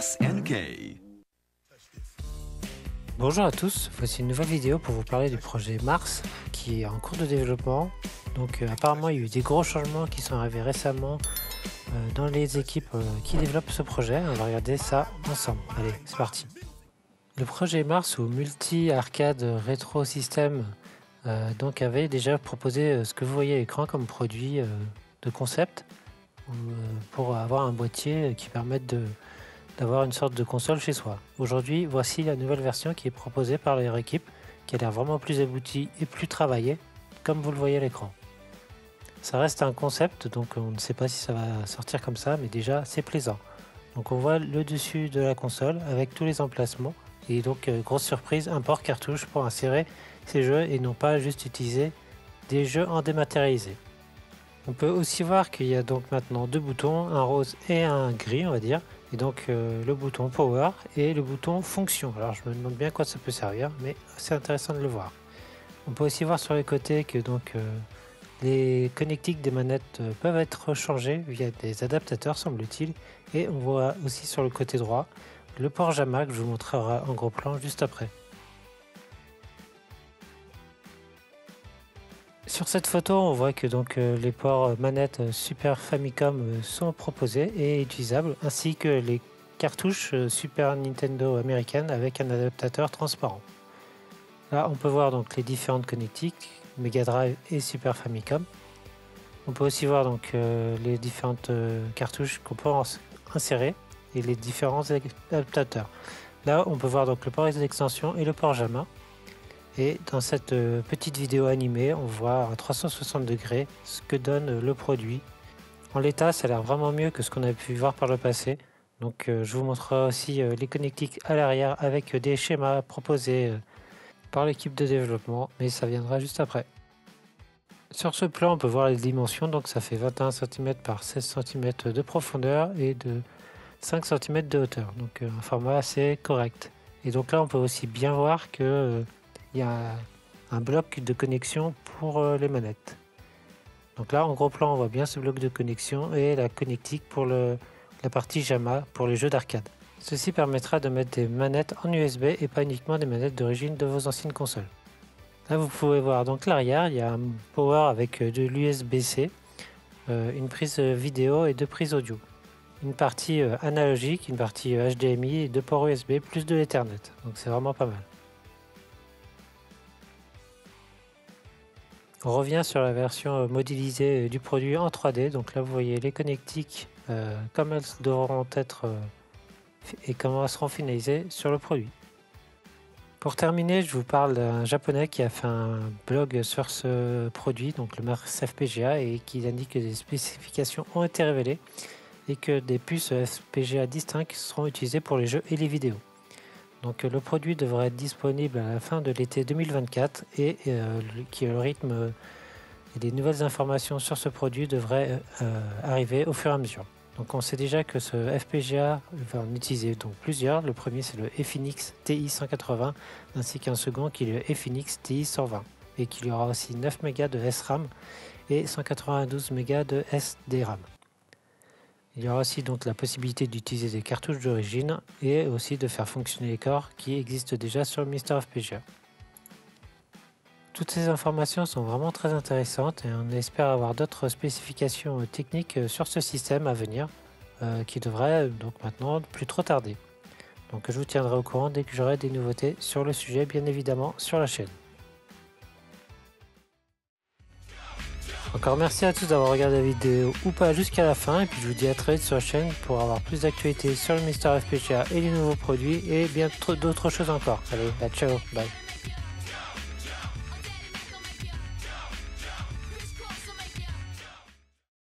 SNK. Bonjour à tous, voici une nouvelle vidéo pour vous parler du projet Mars qui est en cours de développement. Donc apparemment il y a eu des gros changements qui sont arrivés récemment dans les équipes qui développent ce projet. On va regarder ça ensemble. Allez, c'est parti. Le projet Mars ou multi-arcade rétro système donc avait déjà proposé ce que vous voyez à l'écran comme produit de concept pour avoir un boîtier qui permette d'avoir une sorte de console chez soi. Aujourd'hui, voici la nouvelle version qui est proposée par leur équipe, qui a l'air vraiment plus aboutie et plus travaillée, comme vous le voyez à l'écran. Ça reste un concept, donc on ne sait pas si ça va sortir comme ça, mais déjà c'est plaisant. Donc on voit le dessus de la console avec tous les emplacements, et donc grosse surprise, un port cartouche pour insérer ces jeux et non pas juste utiliser des jeux en dématérialisé. On peut aussi voir qu'il y a donc maintenant deux boutons, un rose et un gris on va dire, et donc le bouton Power et le bouton Fonction. Alors je me demande bien à quoi ça peut servir, mais c'est intéressant de le voir. On peut aussi voir sur les côtés que donc les connectiques des manettes peuvent être changées via des adaptateurs semble-t-il, et on voit aussi sur le côté droit le port JAMA que je vous montrerai en gros plan juste après. Sur cette photo, on voit que donc les ports manettes Super Famicom sont proposés et utilisables, ainsi que les cartouches Super Nintendo américaines avec un adaptateur transparent. Là, on peut voir donc les différentes connectiques Mega Drive et Super Famicom. On peut aussi voir donc les différentes cartouches qu'on peut insérer et les différents adaptateurs. Là, on peut voir donc le port d'extension et le port JAMA. Et dans cette petite vidéo animée, on voit à 360 degrés ce que donne le produit. En l'état, ça a l'air vraiment mieux que ce qu'on a pu voir par le passé. Donc je vous montrerai aussi les connectiques à l'arrière avec des schémas proposés par l'équipe de développement, mais ça viendra juste après. Sur ce plan, on peut voir les dimensions, donc ça fait 21 cm par 16 cm de profondeur et de 5 cm de hauteur, donc un format assez correct. Et donc là, on peut aussi bien voir que il y a un bloc de connexion pour les manettes. Donc là, en gros plan, on voit bien ce bloc de connexion et la connectique pour la partie JAMA pour les jeux d'arcade. Ceci permettra de mettre des manettes en USB et pas uniquement des manettes d'origine de vos anciennes consoles. Là, vous pouvez voir donc l'arrière, il y a un power avec de l'USB-C, une prise vidéo et deux prises audio. Une partie analogique, une partie HDMI et deux ports USB plus de l'Ethernet. Donc c'est vraiment pas mal. On revient sur la version modélisée du produit en 3D. Donc là, vous voyez les connectiques, comme elles devront être et comment elles seront finalisées sur le produit. Pour terminer, je vous parle d'un japonais qui a fait un blog sur ce produit, donc le Mars FPGA, et qui indique que des spécifications ont été révélées et que des puces FPGA distinctes seront utilisées pour les jeux et les vidéos. Donc le produit devrait être disponible à la fin de l'été 2024 et le rythme et les nouvelles informations sur ce produit devraient arriver au fur et à mesure. Donc on sait déjà que ce FPGA va en utiliser donc plusieurs. Le premier c'est le Efinix TI-180 ainsi qu'un second qui est le Efinix TI-120 et qu'il y aura aussi 9 Mb de SRAM et 192 Mb de SDRAM. Il y aura aussi donc la possibilité d'utiliser des cartouches d'origine et aussi de faire fonctionner les corps qui existent déjà sur le Mister FPGA. Toutes ces informations sont vraiment très intéressantes et on espère avoir d'autres spécifications techniques sur ce système à venir qui devrait donc maintenant plus trop tarder. Donc je vous tiendrai au courant dès que j'aurai des nouveautés sur le sujet, bien évidemment sur la chaîne. Encore merci à tous d'avoir regardé la vidéo ou pas jusqu'à la fin, et puis je vous dis à très vite sur la chaîne pour avoir plus d'actualités sur le Mister FPGA et les nouveaux produits et bien d'autres choses encore. Allez, ciao, bye.